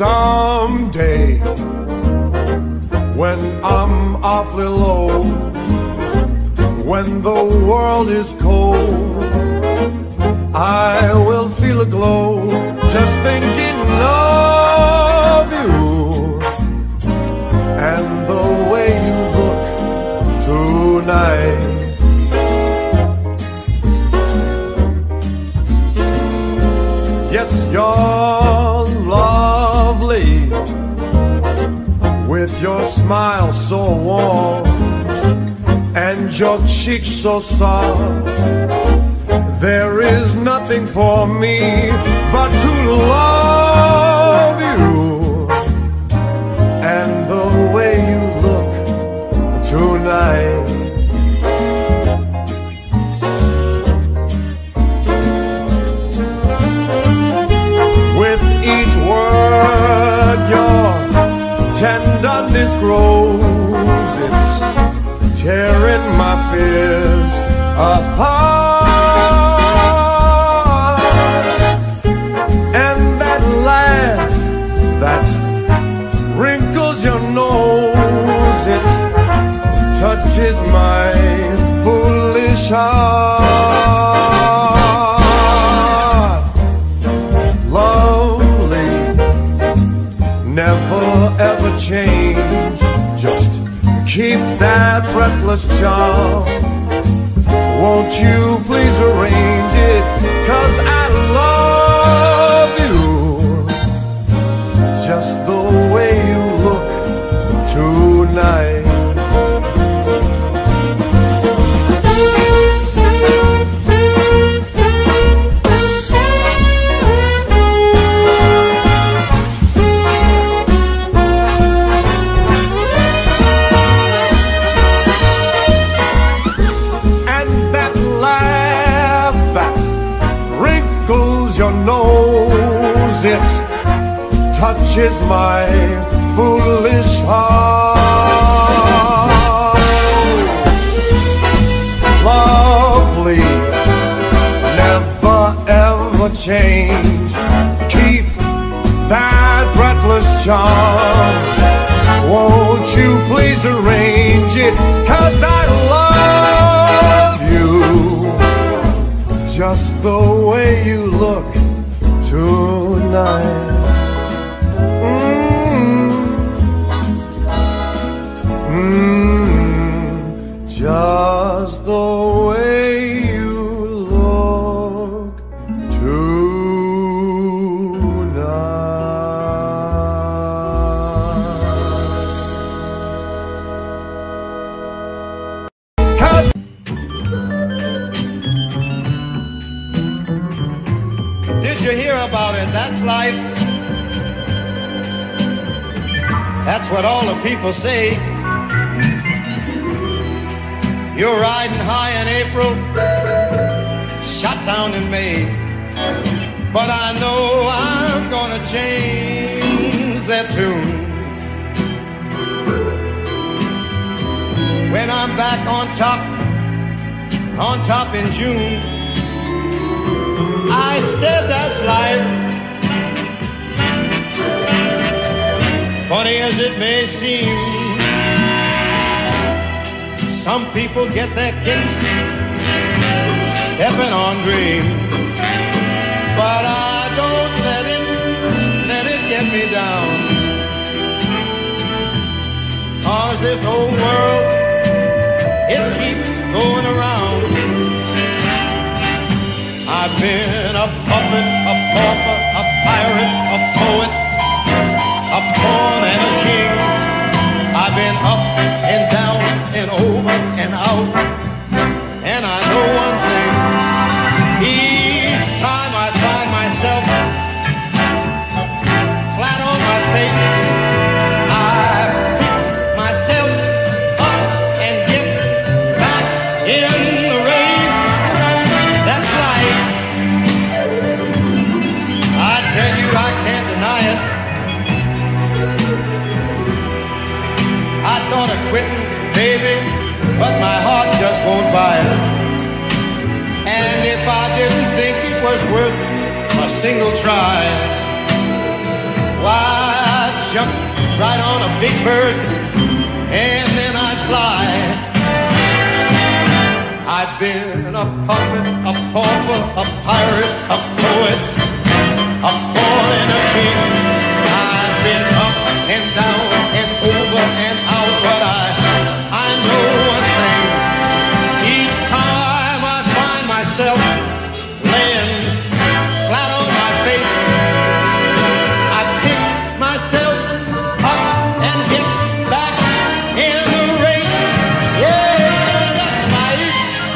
Someday, when I'm awfully low, when the world is cold, I will feel a glow just thinking of you and the way you look tonight. Yes, you're lovely with your smile so warm and your cheeks so soft. There is nothing for me but to love you and the way you look tonight. With each word your tenderness grows, it's tearing my fears apart. And that laugh that wrinkles your nose, it touches my foolish heart. Lovely, never ever change, just keep that breathless charm. Won't you please arrange it, 'cause I love you just the way you look tonight. Your nose, it touches my foolish heart. Lovely, never ever change, keep that breathless charm. Won't you please arrange it, 'cause I love you just the way you look tonight. Just the way you look tonight. Did you hear about it? That's life. That's what all the people say. You're riding high in April, shot down in May. But I know I'm gonna change that tune. When I'm back on top in June, I said that's life. Funny as it may seem, some people get their kicks stepping on dreams, but I don't let it get me down. 'Cause this whole world, it keeps going around. I've been a puppet, a pauper, a pirate, a poet, a pawn and a king. I've been up and down and over and out. And I know one thing, each time I find myself flat on my face, I pick myself up and get back in the race. That's life. I tell you, I can't deny it. I thought of quitting, baby, but my heart just won't buy it. And if I didn't think it was worth a single try, why jump right on a big bird, and then I'd fly. I've been a puppet, a pauper, a pirate, a poet, a pawn and a king. I've been up and down and over and out, but I know one thing. Each time I find myself laying flat on my face, I pick myself up and get back in the race. Yeah, that's life.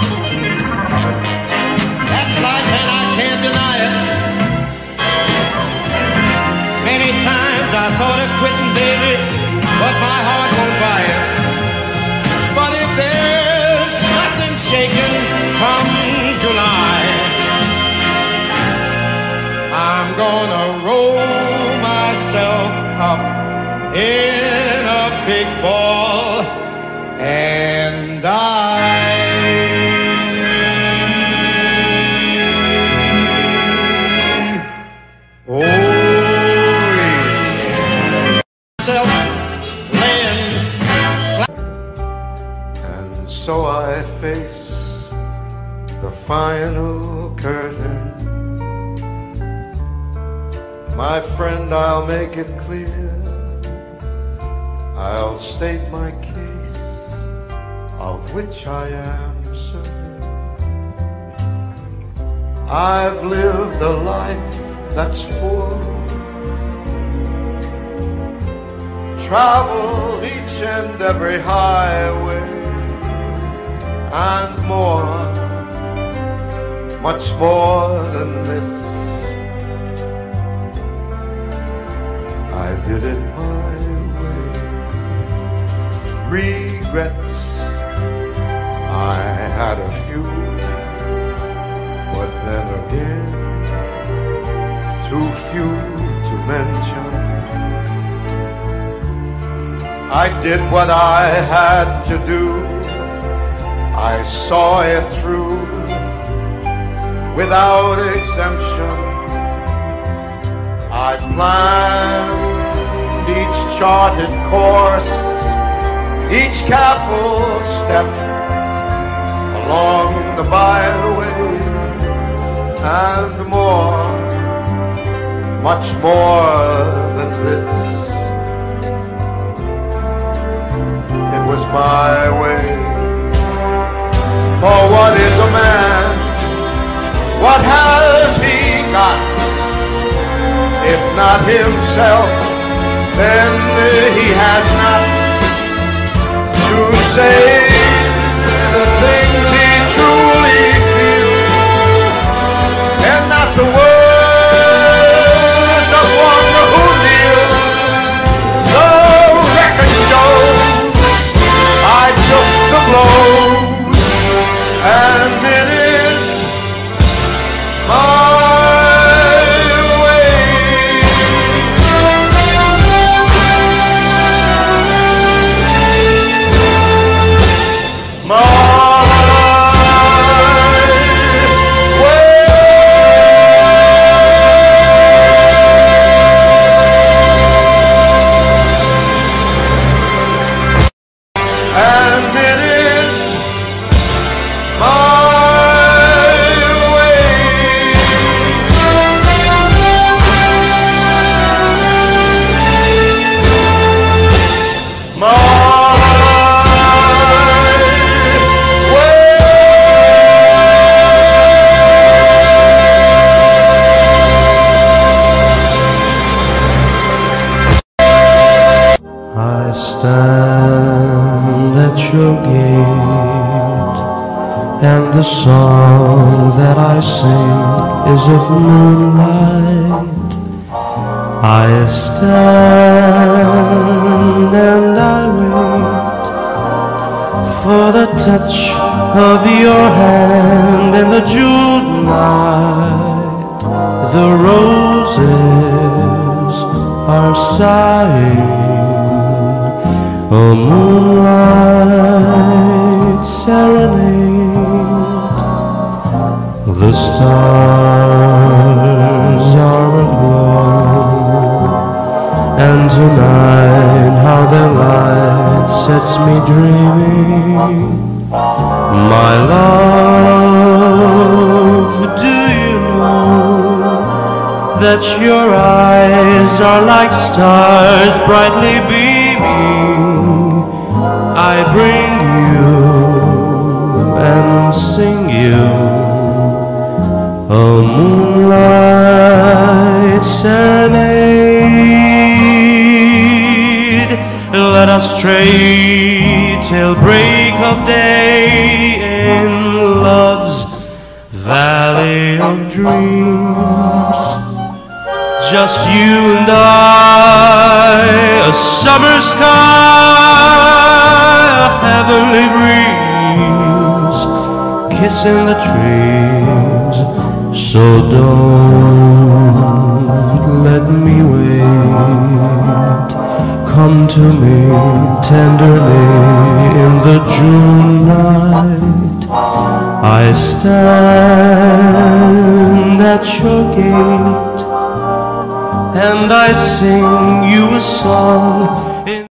That's life, and I can't deny it. Many times I thought of quitting, baby, but my heart won't buy it. But if there's nothing shaking from July, I'm gonna roll myself up in a big ball and die. Oh, yeah. Myself laying flat. And so I face the final curtain. My friend, I'll make it clear. I'll state my case, of which I am certain. I've lived a life that's full, traveled each and every highway, and more, much more than this. I did it my way. Regrets, I had a few, but then again, too few to mention. I did what I had to do. I saw it through without exemption. I planned each charted course, each careful step along the byway, and more, much more than this. It was my way. For what is a man? What has he got? If not himself, then he has not to say the things he truly feels, and not the words of one who kneels. The record shows I took the blows, and it is my stand at your gate, and the song that I sing is of moonlight. I stand and I wait for the touch of your hand in the jeweled night. The roses are sighing a moonlight serenade. The stars are aglow, and And tonight how their light sets me dreaming. My love, do you know that your eyes are like stars brightly beaming? I bring you and sing you a moonlight serenade. Let us stray till break of day in love's valley of dreams. Just you and I, a summer sky, a heavenly breeze, kissing the trees. So don't let me wait. Come to me tenderly in the June night. I stand at your gate, and I sing you a song